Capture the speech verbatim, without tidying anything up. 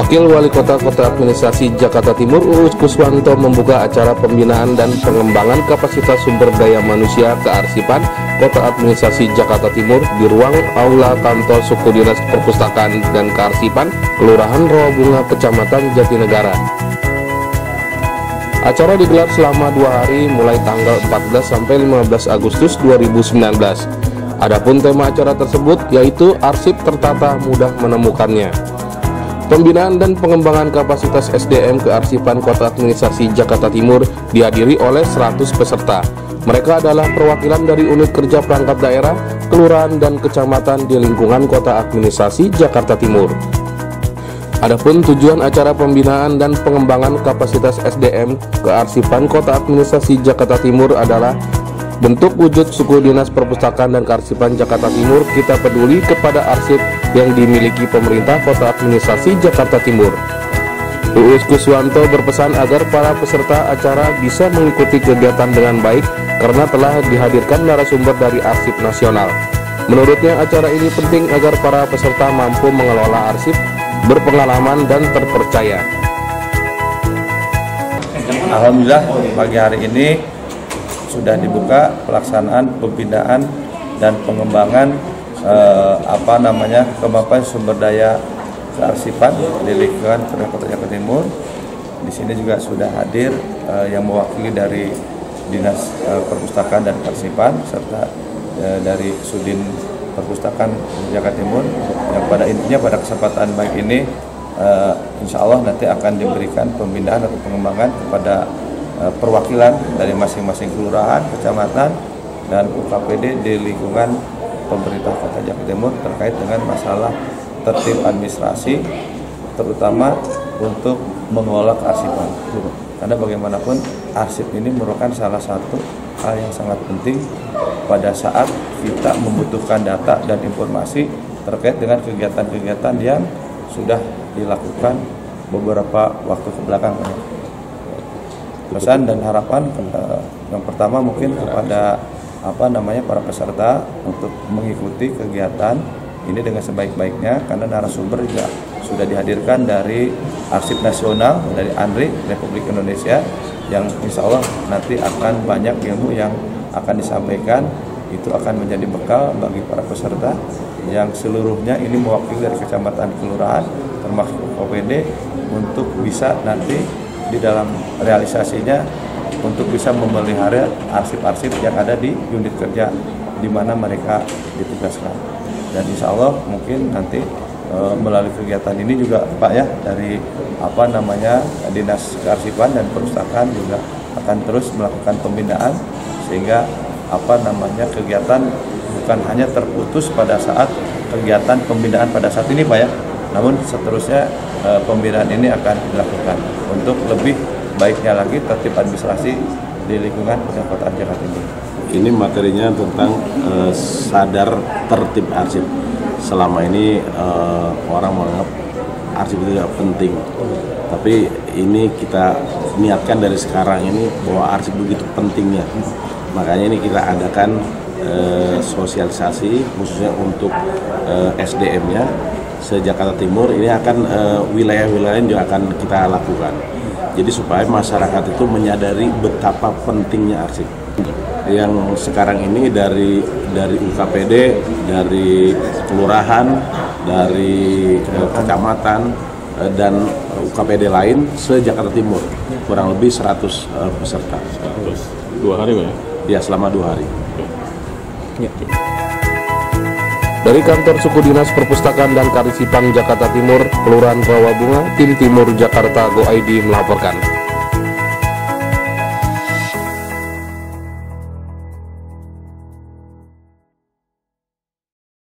Wakil Wali Kota Kota Administrasi Jakarta Timur Uus Kuswanto membuka acara pembinaan dan pengembangan kapasitas sumber daya manusia kearsipan Kota Administrasi Jakarta Timur di ruang Aula Kantor Suku Dinas Perpustakaan dan Kearsipan Kelurahan Rawabunga, Kecamatan Jatinegara. Acara digelar selama dua hari mulai tanggal empat belas sampai lima belas Agustus dua ribu sembilan belas. Adapun tema acara tersebut yaitu arsip tertata mudah menemukannya. Pembinaan dan pengembangan kapasitas S D M kearsipan Kota Administrasi Jakarta Timur dihadiri oleh seratus peserta. Mereka adalah perwakilan dari unit kerja perangkat daerah, kelurahan, dan kecamatan di lingkungan Kota Administrasi Jakarta Timur. Adapun tujuan acara pembinaan dan pengembangan kapasitas S D M kearsipan Kota Administrasi Jakarta Timur adalah bentuk wujud Suku Dinas Perpustakaan dan Kearsipan Jakarta Timur kita peduli kepada arsip yang dimiliki pemerintah Kota Administrasi Jakarta Timur. Uus Kuswanto berpesan agar para peserta acara bisa mengikuti kegiatan dengan baik karena telah dihadirkan narasumber dari arsip nasional. Menurutnya acara ini penting agar para peserta mampu mengelola arsip, berpengalaman dan terpercaya. Alhamdulillah pagi hari ini sudah dibuka pelaksanaan pembinaan dan pengembangan eh, apa namanya kemampuan sumber daya kearsipan di lingkungan Kota Jakarta Timur. Di sini juga sudah hadir eh, yang mewakili dari Dinas eh, Perpustakaan dan Kearsipan serta eh, dari Sudin Perpustakaan Jakarta Timur yang pada intinya pada kesempatan baik ini eh, insya Allah nanti akan diberikan pembinaan atau pengembangan kepada perwakilan dari masing-masing kelurahan, kecamatan, dan U K P D di lingkungan pemerintah Kota Jakarta Timur terkait dengan masalah tertib administrasi, terutama untuk mengelola kearsipan. Karena bagaimanapun arsip ini merupakan salah satu hal yang sangat penting pada saat kita membutuhkan data dan informasi terkait dengan kegiatan-kegiatan yang sudah dilakukan beberapa waktu kebelakang. Pesan dan harapan eh, yang pertama mungkin kepada apa namanya para peserta untuk mengikuti kegiatan ini dengan sebaik-baiknya karena narasumber juga sudah dihadirkan dari Arsip Nasional dari ANRI Republik Indonesia yang insya Allah nanti akan banyak ilmu yang akan disampaikan, itu akan menjadi bekal bagi para peserta yang seluruhnya ini mewakili dari kecamatan kelurahan termasuk O P D untuk bisa nanti di dalam realisasinya untuk bisa memelihara arsip-arsip yang ada di unit kerja di mana mereka ditugaskan. Dan insya Allah mungkin nanti e, melalui kegiatan ini juga Pak ya dari apa namanya Dinas Kearsipan dan Perpustakaan juga akan terus melakukan pembinaan sehingga apa namanya kegiatan bukan hanya terputus pada saat kegiatan pembinaan pada saat ini Pak ya, namun seterusnya e, pembinaan ini akan dilakukan untuk lebih baiknya lagi tertib administrasi di lingkungan Kota Jakarta Timur. Ini materinya tentang e, sadar tertib arsip. Selama ini e, orang menganggap arsip itu tidak penting, tapi ini kita niatkan dari sekarang ini bahwa arsip begitu pentingnya. Makanya ini kita adakan e, sosialisasi khususnya untuk e, S D M-nya. Se-Jakarta Timur ini akan wilayah-wilayah uh, juga akan kita lakukan. Jadi supaya masyarakat itu menyadari betapa pentingnya arsip. Yang sekarang ini dari dari U K P D, dari kelurahan, dari uh, kecamatan uh, dan U K P D lain se-Jakarta Timur kurang lebih seratus uh, peserta. Dua hari ya? Ya selama dua hari. Ya. Dari Kantor Suku Dinas Perpustakaan dan Kearsipan Jakarta Timur, Kelurahan Rawabunga, Tim Timur Jakarta Go I D melaporkan.